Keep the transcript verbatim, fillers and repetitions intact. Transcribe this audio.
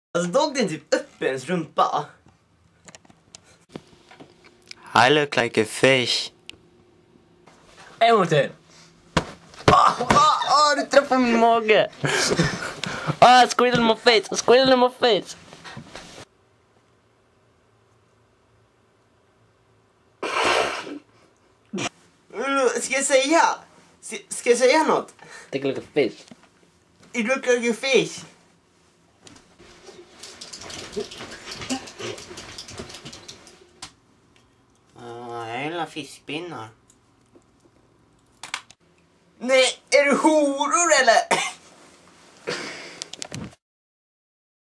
Alltså doggen typ upp i ens rumpa. I look like a fish. En gång till. Åh, oh, oh, du träffade min mage. Ah, oh, squirrel in my face, squirrel in my face. Ska jag säga? Ska jag säga något? Take a look at fish. You look like a fish. Ah, jag gillar fiskpinnar. Nej, är du horor eller?